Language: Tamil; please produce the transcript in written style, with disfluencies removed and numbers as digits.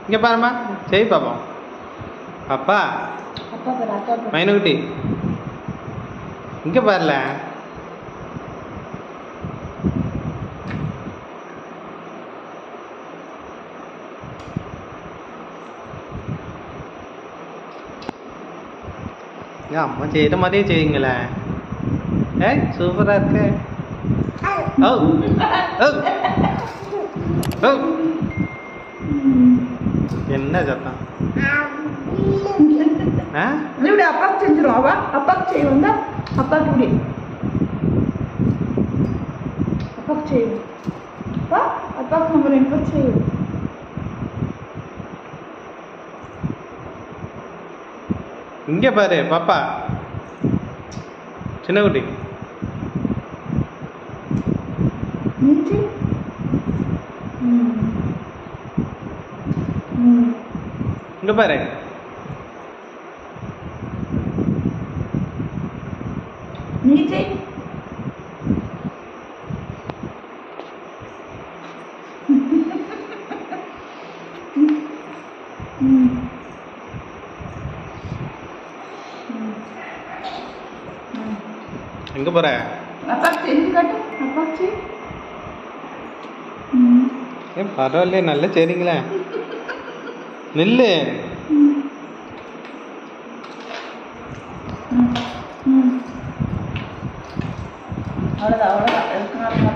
இங்கே பாரும்மா செய் பாப்போம். அப்பா மைனுக்குட்டி இங்கே பாருல. அம்மா செய்கிற மாதிரியே செய்யுங்களே. சூப்பராக இருக்கு. ஓ ஓ ஓ என்ன சத்தம்? இப்படி அப்பாவுக்கு செஞ்சிடும். அப்பாவுக்கு செய்ய வந்தா அப்பாவுக்கு இப்படி அப்பாவுக்கு செய்யும். அப்பாவுக்கு நம்ம 2 பேரும் செய்யும். இங்கே பாரு பாப்பா சின்ன குட்டி. இங்கே பாரு. நீச்சே எங்கே போகிற? அப்பாவுக்கு செஞ்சு காட்டு. அப்பாவுக்கு பரவாயில்லையே நல்லா சரிங்களே. நில்லு. அவ்வளோதான் அவ்வளோதான்.